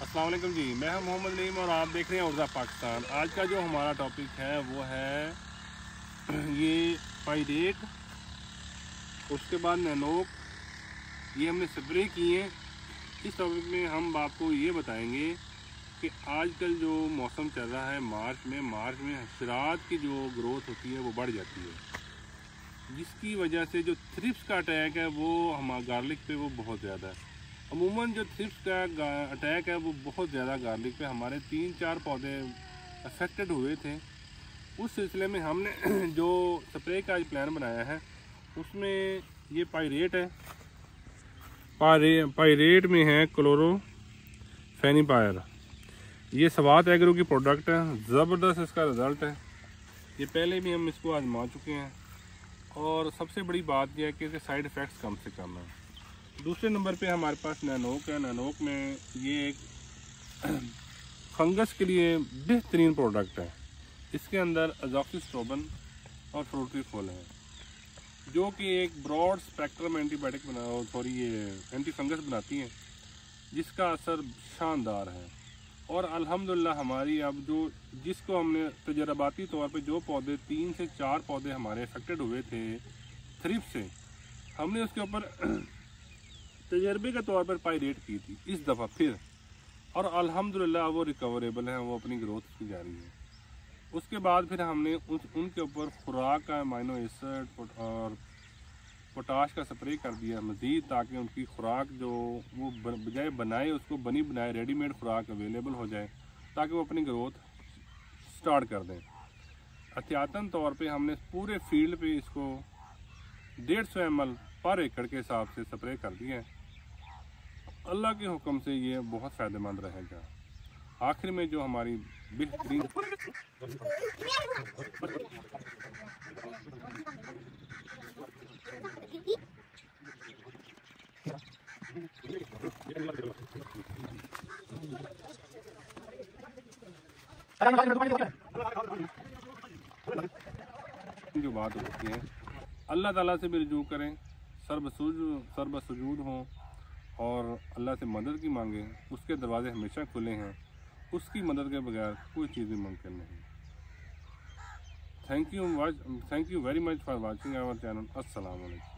अस्सलाम वालेकुम जी, मैं हूं मोहम्मद नईम और आप देख रहे हैं उर्जा पाकिस्तान। आज का जो हमारा टॉपिक है वो है ये पायरेट, उसके बाद नैनोक, ये हमने स्प्रे किए। इस टॉपिक में हम आपको ये बताएंगे कि आजकल जो मौसम चल रहा है मार्च में हशरात की जो ग्रोथ होती है वो बढ़ जाती है, जिसकी वजह से जो थ्रिप्स का अटैक है वो हमारे गार्लिक पे वो बहुत ज़्यादा है। अमूमन जो थ्रिप्स का अटैक है वो बहुत ज़्यादा गार्लिक पे, हमारे 3-4 पौधे अफेक्टेड हुए थे। उस सिलसिले में हमने जो स्प्रे का प्लान बनाया है उसमें ये पायरेट है। पायरेट में है क्लोरोफेनिपायर। ये स्वात एग्रो की प्रोडक्ट है, ज़बरदस्त इसका रिज़ल्ट है। ये पहले भी हम इसको आजमा चुके हैं और सबसे बड़ी बात यह है कि इसके साइड इफ़ेक्ट्स कम से कम है। दूसरे नंबर पे हमारे पास नैनोक है। नैनोक में ये एक फंगस के लिए बेहतरीन प्रोडक्ट है। इसके अंदर अज़ॉक्सिस्ट्रोबिन और फ्रूटिफोल है, जो कि एक ब्रॉड स्पेक्ट्रम एंटीबायोटिक ये एंटी फंगस बनाती हैं, जिसका असर शानदार है। और अल्हम्दुलिल्लाह हमारी अब जिसको हमने तजर्बाती तौर पे जो पौधे 3 से 4 पौधे हमारे अफेक्टेड हुए थे थ्रिप्स से, हमने उसके ऊपर तजर्बे के तौर पर पायरेट की थी इस दफ़ा फिर, और अल्हम्दुलिल्लाह वो रिकवरेबल है, वो अपनी ग्रोथ की जा रही है। उसके बाद फिर हमने उनके ऊपर खुराक का अमाइनो एसिड और पोटाश का स्प्रे कर दिया मज़ीद, ताकि उनकी खुराक जो वो बजाय बनाए उसको बनी बनाए रेडीमेड खुराक अवेलेबल हो जाए, ताकि वो अपनी ग्रोथ स्टार्ट कर दें। एहतियातन तौर पे हमने पूरे फील्ड पे इसको 150 ml पर एकड़ के हिसाब से स्प्रे कर दिए हैं। अल्लाह के हुक्म से ये बहुत फ़ायदेमंद रहेगा। आखिर में जो हमारी बेहतरीन जो बात होती है, अल्लाह ताला से भी रुजू करें, सर्बसुजूद हों और अल्लाह से मदद की मांगें। उसके दरवाजे हमेशा खुले हैं, उसकी मदद के बगैर कोई चीज़ भी मुमकिन नहीं। Thank you very much for watching our channel. अस्सलाम वालेकुम।